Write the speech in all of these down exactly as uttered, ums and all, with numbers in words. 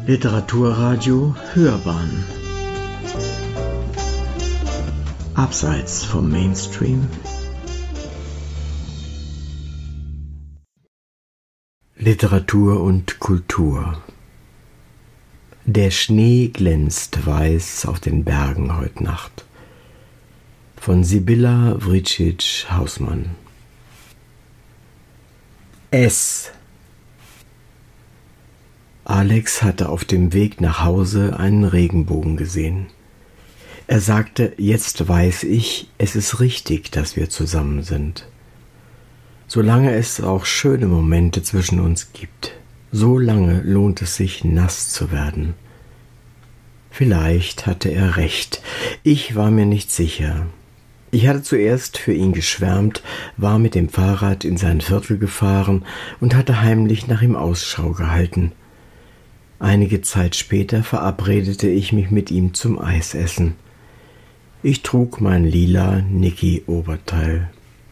Literaturradio Hörbahn Abseits vom Mainstream. Literatur und Kultur. Der Schnee glänzt weiß auf den Bergen heut Nacht. Von Sibylla Vricic-Hausmann. S. Alex hatte auf dem Weg nach Hause einen Regenbogen gesehen. Er sagte, jetzt weiß ich, es ist richtig, dass wir zusammen sind. Solange es auch schöne Momente zwischen uns gibt, so lange lohnt es sich, nass zu werden. Vielleicht hatte er recht, ich war mir nicht sicher. Ich hatte zuerst für ihn geschwärmt, war mit dem Fahrrad in sein Viertel gefahren und hatte heimlich nach ihm Ausschau gehalten. Einige Zeit später verabredete ich mich mit ihm zum Eisessen. Ich trug mein lila Niki-Oberteil.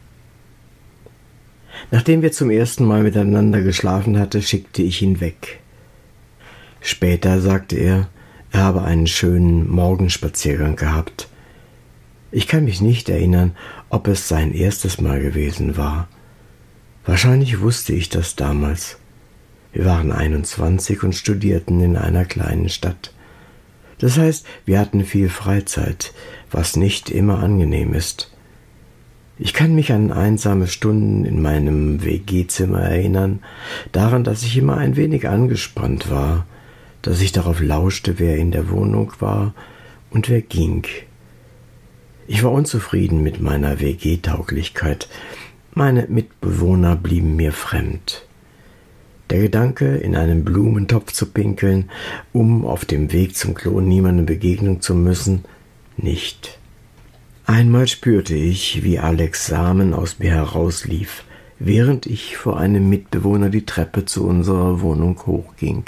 Nachdem wir zum ersten Mal miteinander geschlafen hatten, schickte ich ihn weg. Später sagte er, er habe einen schönen Morgenspaziergang gehabt. Ich kann mich nicht erinnern, ob es sein erstes Mal gewesen war. Wahrscheinlich wusste ich das damals. Wir waren einundzwanzig und studierten in einer kleinen Stadt. Das heißt, wir hatten viel Freizeit, was nicht immer angenehm ist. Ich kann mich an einsame Stunden in meinem W G-Zimmer erinnern, daran, dass ich immer ein wenig angespannt war, dass ich darauf lauschte, wer in der Wohnung war und wer ging. Ich war unzufrieden mit meiner W G-Tauglichkeit. Meine Mitbewohner blieben mir fremd. Der Gedanke, in einen Blumentopf zu pinkeln, um auf dem Weg zum Klo niemandem begegnen zu müssen, nicht. Einmal spürte ich, wie Alex Samen aus mir herauslief, während ich vor einem Mitbewohner die Treppe zu unserer Wohnung hochging.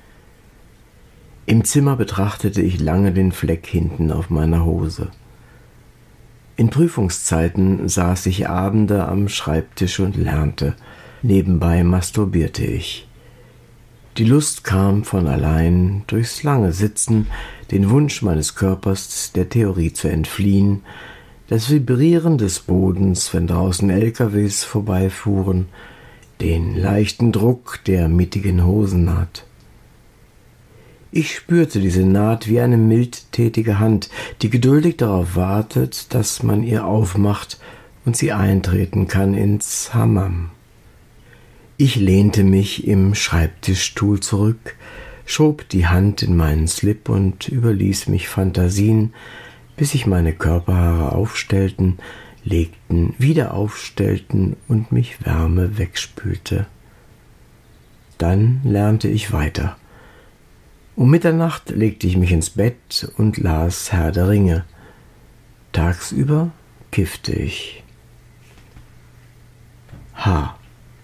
Im Zimmer betrachtete ich lange den Fleck hinten auf meiner Hose. In Prüfungszeiten saß ich Abende am Schreibtisch und lernte. Nebenbei masturbierte ich. Die Lust kam von allein durchs lange Sitzen, den Wunsch meines Körpers, der Theorie zu entfliehen, das Vibrieren des Bodens, wenn draußen L K Ws vorbeifuhren, den leichten Druck der mittigen Hosennaht. Ich spürte diese Naht wie eine mildtätige Hand, die geduldig darauf wartet, dass man ihr aufmacht und sie eintreten kann ins Hammam. Ich lehnte mich im Schreibtischstuhl zurück, schob die Hand in meinen Slip und überließ mich Fantasien, bis sich meine Körperhaare aufstellten, legten, wieder aufstellten und mich Wärme wegspülte. Dann lernte ich weiter. Um Mitternacht legte ich mich ins Bett und las Herr der Ringe. Tagsüber kiffte ich. H.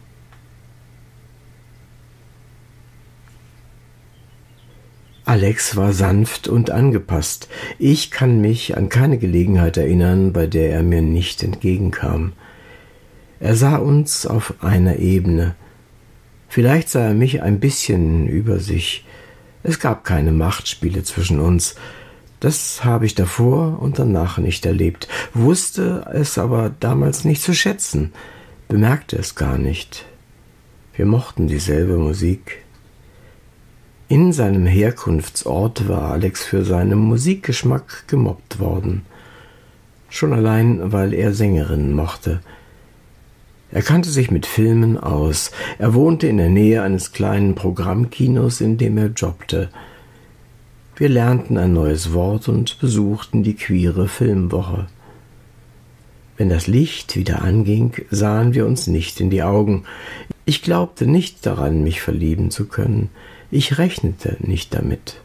Alex war sanft und angepasst. Ich kann mich an keine Gelegenheit erinnern, bei der er mir nicht entgegenkam. Er sah uns auf einer Ebene. Vielleicht sah er mich ein bisschen über sich. Es gab keine Machtspiele zwischen uns. Das habe ich davor und danach nicht erlebt, wusste es aber damals nicht zu schätzen, bemerkte es gar nicht. Wir mochten dieselbe Musik. In seinem Herkunftsort war Alex für seinen Musikgeschmack gemobbt worden. Schon allein, weil er Sängerinnen mochte. Er kannte sich mit Filmen aus. Er wohnte in der Nähe eines kleinen Programmkinos, in dem er jobbte. Wir lernten ein neues Wort und besuchten die queere Filmwoche. Wenn das Licht wieder anging, sahen wir uns nicht in die Augen. Ich glaubte nicht daran, mich verlieben zu können. Ich rechnete nicht damit.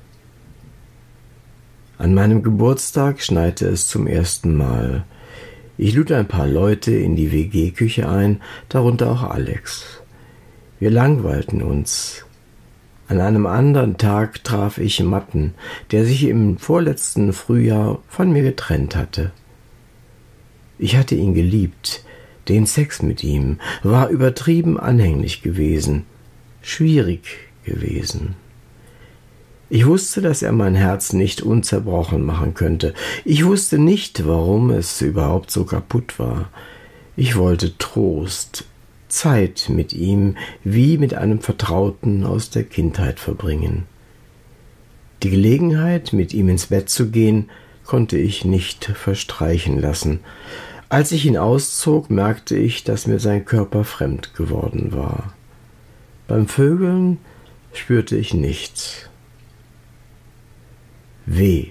An meinem Geburtstag schneite es zum ersten Mal. Ich lud ein paar Leute in die W G-Küche ein, darunter auch Alex. Wir langweilten uns. An einem anderen Tag traf ich Matten, der sich im vorletzten Frühjahr von mir getrennt hatte. Ich hatte ihn geliebt, den Sex mit ihm, war übertrieben anhänglich gewesen, schwierig gewesen. Ich wusste, dass er mein Herz nicht unzerbrochen machen könnte. Ich wusste nicht, warum es überhaupt so kaputt war. Ich wollte Trost, Zeit mit ihm, wie mit einem Vertrauten aus der Kindheit verbringen. Die Gelegenheit, mit ihm ins Bett zu gehen, konnte ich nicht verstreichen lassen. Als ich ihn auszog, merkte ich, dass mir sein Körper fremd geworden war. Beim Vögeln spürte ich nichts. Weh.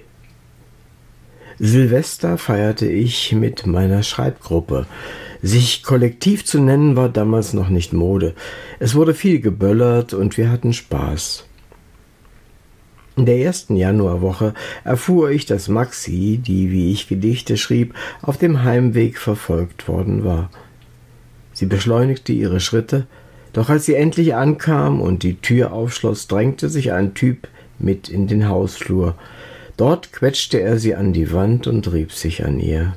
Silvester feierte ich mit meiner Schreibgruppe. Sich kollektiv zu nennen war damals noch nicht Mode. Es wurde viel geböllert und wir hatten Spaß. In der ersten Januarwoche erfuhr ich, dass Maxi, die wie ich Gedichte schrieb, auf dem Heimweg verfolgt worden war. Sie beschleunigte ihre Schritte, doch als sie endlich ankam und die Tür aufschloss, drängte sich ein Typ mit in den Hausflur. Dort quetschte er sie an die Wand und rieb sich an ihr.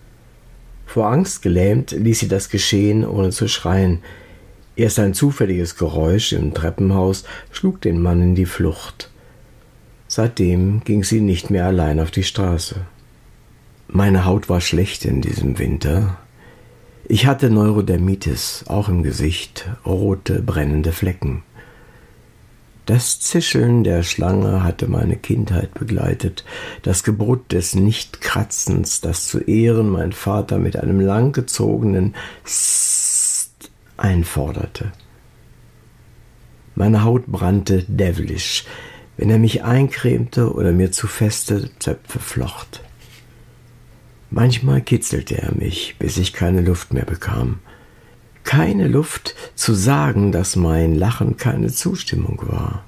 Vor Angst gelähmt ließ sie das geschehen, ohne zu schreien. Erst ein zufälliges Geräusch im Treppenhaus schlug den Mann in die Flucht. Seitdem ging sie nicht mehr allein auf die Straße. Meine Haut war schlecht in diesem Winter. Ich hatte Neurodermitis, auch im Gesicht, rote, brennende Flecken. Das Zischeln der Schlange hatte meine Kindheit begleitet, das Gebrutt des Nichtkratzens, das zu Ehren mein Vater mit einem langgezogenen Sst einforderte. Meine Haut brannte devilisch, wenn er mich eincremte oder mir zu feste Zöpfe flocht. Manchmal kitzelte er mich, bis ich keine Luft mehr bekam. Keine Luft zu sagen, dass mein Lachen keine Zustimmung war.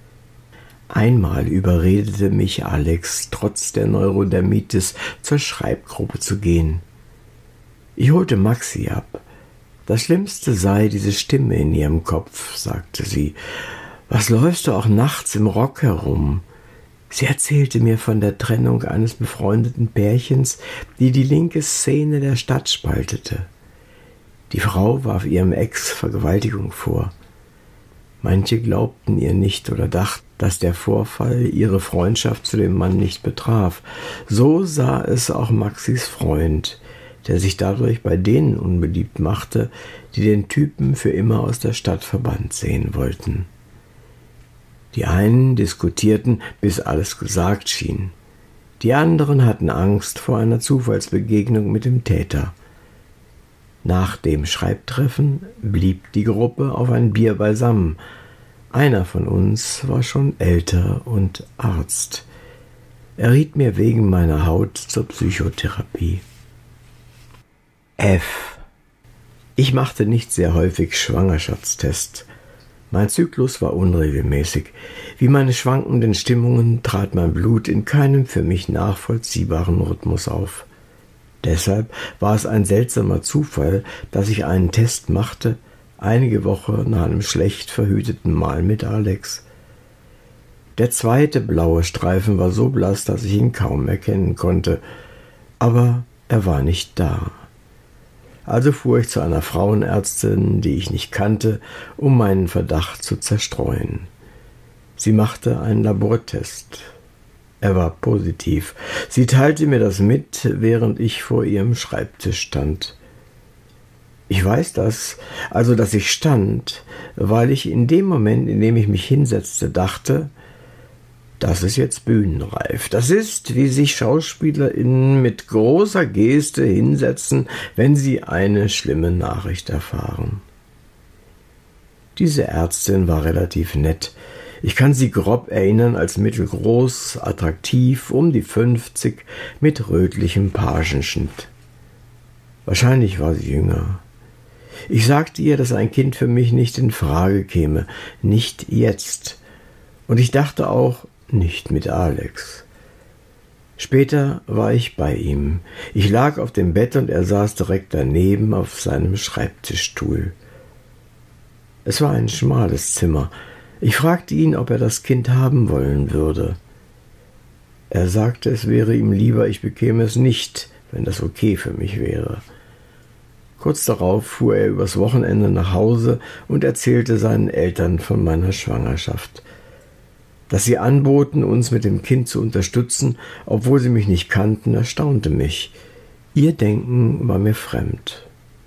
Einmal überredete mich Alex, trotz der Neurodermitis, zur Schreibgruppe zu gehen. Ich holte Maxi ab. Das Schlimmste sei diese Stimme in ihrem Kopf, sagte sie. Was läufst du auch nachts im Rock herum? Sie erzählte mir von der Trennung eines befreundeten Pärchens, die die linke Szene der Stadt spaltete. Die Frau warf ihrem Ex Vergewaltigung vor. Manche glaubten ihr nicht oder dachten, dass der Vorfall ihre Freundschaft zu dem Mann nicht betraf. So sah es auch Maxis Freund, der sich dadurch bei denen unbeliebt machte, die den Typen für immer aus der Stadt verbannt sehen wollten. Die einen diskutierten, bis alles gesagt schien. Die anderen hatten Angst vor einer Zufallsbegegnung mit dem Täter. Nach dem Schreibtreffen blieb die Gruppe auf ein Bier beisammen. Einer von uns war schon älter und Arzt. Er riet mir wegen meiner Haut zur Psychotherapie. F. Ich machte nicht sehr häufig Schwangerschaftstests. Mein Zyklus war unregelmäßig. Wie meine schwankenden Stimmungen trat mein Blut in keinem für mich nachvollziehbaren Rhythmus auf. Deshalb war es ein seltsamer Zufall, dass ich einen Test machte, einige Wochen nach einem schlecht verhüteten Mahl mit Alex. Der zweite blaue Streifen war so blass, dass ich ihn kaum erkennen konnte, aber er war nicht da. Also fuhr ich zu einer Frauenärztin, die ich nicht kannte, um meinen Verdacht zu zerstreuen. Sie machte einen Labortest. Er war positiv. Sie teilte mir das mit, während ich vor ihrem Schreibtisch stand. Ich weiß das, also dass ich stand, weil ich in dem Moment, in dem ich mich hinsetzte, dachte, das ist jetzt bühnenreif. Das ist, wie sich SchauspielerInnen mit großer Geste hinsetzen, wenn sie eine schlimme Nachricht erfahren. Diese Ärztin war relativ nett. Ich kann sie grob erinnern als mittelgroß, attraktiv, um die fünfzig, mit rötlichem Pagenschnitt. Wahrscheinlich war sie jünger. Ich sagte ihr, dass ein Kind für mich nicht in Frage käme, nicht jetzt. Und ich dachte auch, nicht mit Alex. Später war ich bei ihm. Ich lag auf dem Bett und er saß direkt daneben auf seinem Schreibtischstuhl. Es war ein schmales Zimmer. Ich fragte ihn, ob er das Kind haben wollen würde. Er sagte, es wäre ihm lieber, ich bekäme es nicht, wenn das okay für mich wäre. Kurz darauf fuhr er übers Wochenende nach Hause und erzählte seinen Eltern von meiner Schwangerschaft. Dass sie anboten, uns mit dem Kind zu unterstützen, obwohl sie mich nicht kannten, erstaunte mich. Ihr Denken war mir fremd.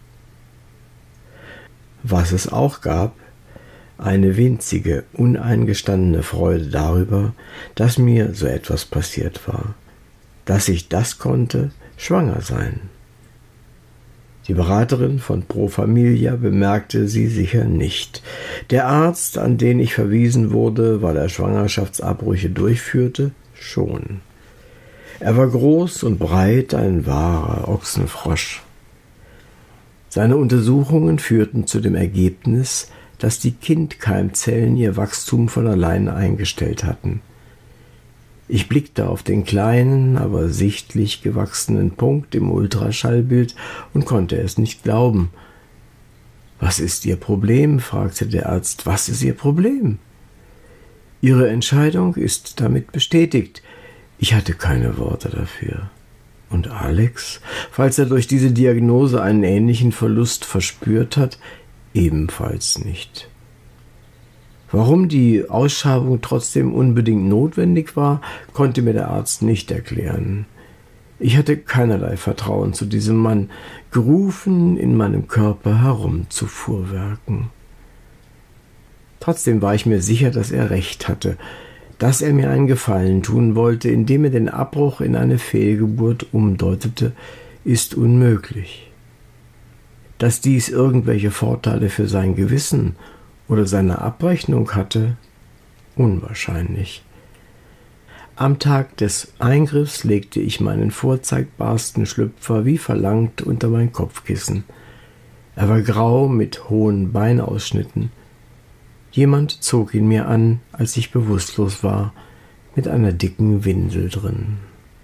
Was es auch gab, eine winzige, uneingestandene Freude darüber, dass mir so etwas passiert war, dass ich das konnte, schwanger sein. Die Beraterin von Pro Familia bemerkte sie sicher nicht. Der Arzt, an den ich verwiesen wurde, weil er Schwangerschaftsabbrüche durchführte, schon. Er war groß und breit, ein wahrer Ochsenfrosch. Seine Untersuchungen führten zu dem Ergebnis, dass die Kindkeimzellen ihr Wachstum von allein eingestellt hatten. Ich blickte auf den kleinen, aber sichtlich gewachsenen Punkt im Ultraschallbild und konnte es nicht glauben. »Was ist Ihr Problem?« fragte der Arzt. »Was ist Ihr Problem?« »Ihre Entscheidung ist damit bestätigt.« Ich hatte keine Worte dafür. Und Alex, falls er durch diese Diagnose einen ähnlichen Verlust verspürt hat, ebenfalls nicht. Warum die Ausschabung trotzdem unbedingt notwendig war, konnte mir der Arzt nicht erklären. Ich hatte keinerlei Vertrauen zu diesem Mann, gerufen, in meinem Körper herumzufuhrwerken. Trotzdem war ich mir sicher, dass er recht hatte, dass er mir einen Gefallen tun wollte, indem er den Abbruch in eine Fehlgeburt umdeutete, ist unmöglich. Dass dies irgendwelche Vorteile für sein Gewissen oder seine Abrechnung hatte, unwahrscheinlich. Am Tag des Eingriffs legte ich meinen vorzeigbarsten Schlüpfer wie verlangt unter mein Kopfkissen. Er war grau mit hohen Beinausschnitten. Jemand zog ihn mir an, als ich bewusstlos war, mit einer dicken Windel drin.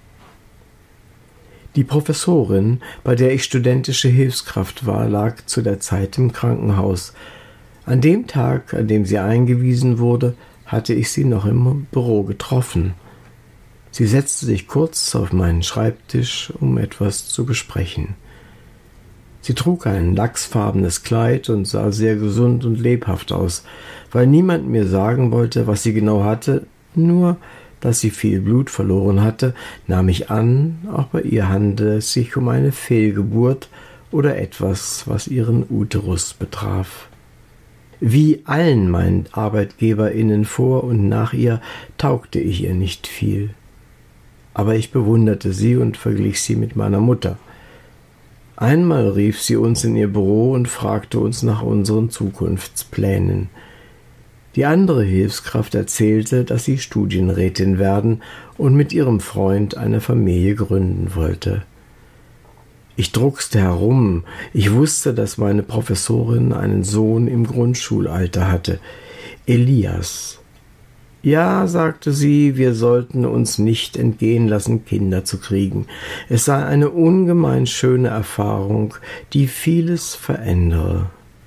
Die Professorin, bei der ich studentische Hilfskraft war, lag zu der Zeit im Krankenhaus. An dem Tag, an dem sie eingewiesen wurde, hatte ich sie noch im Büro getroffen. Sie setzte sich kurz auf meinen Schreibtisch, um etwas zu besprechen. Sie trug ein lachsfarbenes Kleid und sah sehr gesund und lebhaft aus, weil niemand mir sagen wollte, was sie genau hatte, nur, dass sie viel Blut verloren hatte, nahm ich an, auch bei ihr handele es sich um eine Fehlgeburt oder etwas, was ihren Uterus betraf. Wie allen meinen ArbeitgeberInnen vor und nach ihr taugte ich ihr nicht viel. Aber ich bewunderte sie und verglich sie mit meiner Mutter. Einmal rief sie uns in ihr Büro und fragte uns nach unseren Zukunftsplänen. Die andere Hilfskraft erzählte, dass sie Studienrätin werden und mit ihrem Freund eine Familie gründen wollte. Ich druckste herum. Ich wusste, dass meine Professorin einen Sohn im Grundschulalter hatte, Elias. Ja, sagte sie, wir sollten uns nicht entgehen lassen, Kinder zu kriegen. Es sei eine ungemein schöne Erfahrung, die vieles verändere.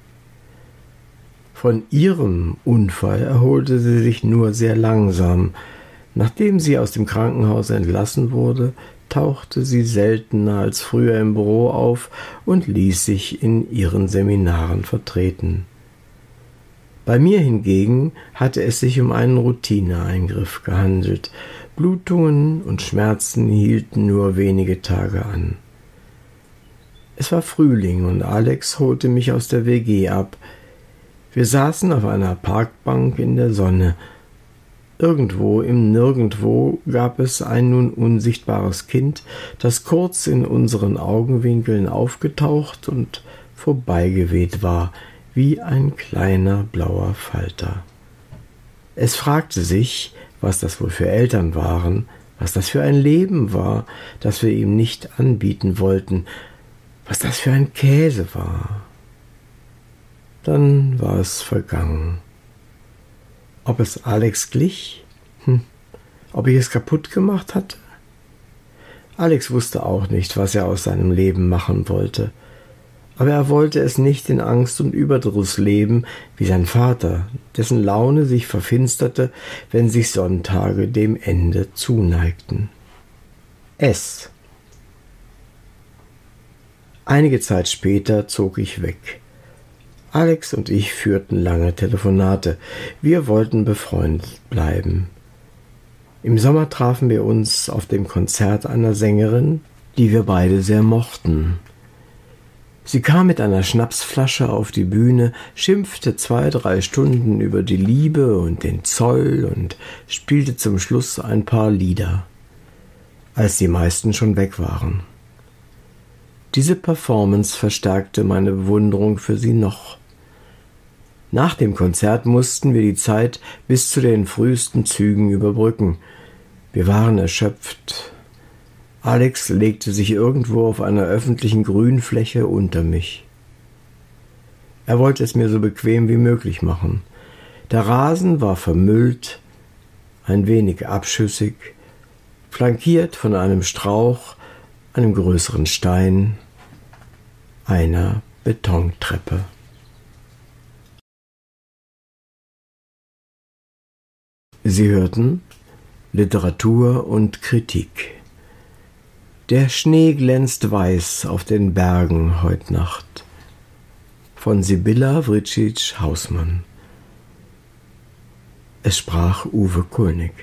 Von ihrem Unfall erholte sie sich nur sehr langsam. Nachdem sie aus dem Krankenhaus entlassen wurde, tauchte sie seltener als früher im Büro auf und ließ sich in ihren Seminaren vertreten. Bei mir hingegen hatte es sich um einen Routineeingriff gehandelt. Blutungen und Schmerzen hielten nur wenige Tage an. Es war Frühling und Alex holte mich aus der W G ab. Wir saßen auf einer Parkbank in der Sonne. Irgendwo im Nirgendwo gab es ein nun unsichtbares Kind, das kurz in unseren Augenwinkeln aufgetaucht und vorbeigeweht war, wie ein kleiner blauer Falter. Es fragte sich, was das wohl für Eltern waren, was das für ein Leben war, das wir ihm nicht anbieten wollten, was das für ein Käse war. Dann war es vergangen. Ob es Alex glich? Hm. Ob ich es kaputt gemacht hatte? Alex wusste auch nicht, was er aus seinem Leben machen wollte. Aber er wollte es nicht in Angst und Überdruss leben, wie sein Vater, dessen Laune sich verfinsterte, wenn sich Sonntage dem Ende zuneigten. S. Einige Zeit später zog ich weg. Alex und ich führten lange Telefonate. Wir wollten befreundet bleiben. Im Sommer trafen wir uns auf dem Konzert einer Sängerin, die wir beide sehr mochten. Sie kam mit einer Schnapsflasche auf die Bühne, schimpfte zwei, drei Stunden über die Liebe und den Zoll und spielte zum Schluss ein paar Lieder, als die meisten schon weg waren. Diese Performance verstärkte meine Bewunderung für sie noch. Nach dem Konzert mussten wir die Zeit bis zu den frühesten Zügen überbrücken. Wir waren erschöpft. Alex legte sich irgendwo auf einer öffentlichen Grünfläche unter mich. Er wollte es mir so bequem wie möglich machen. Der Rasen war vermüllt, ein wenig abschüssig, flankiert von einem Strauch, einem größeren Stein, einer Betontreppe. Sie hörten Literatur und Kritik. Der Schnee glänzt weiß auf den Bergen heut Nacht. Von Sibylla Vricic-Hausmann. Es sprach Uwe Kulnig.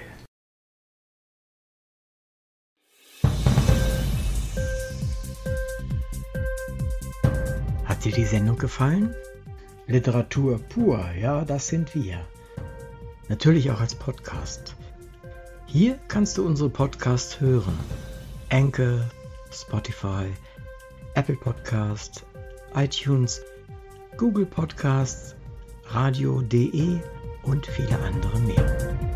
Hat dir die Sendung gefallen? Literatur pur, ja, das sind wir. Natürlich auch als Podcast. Hier kannst du unsere Podcasts hören. Anchor, Spotify, Apple Podcasts, iTunes, Google Podcasts, radio punkt de und viele andere mehr.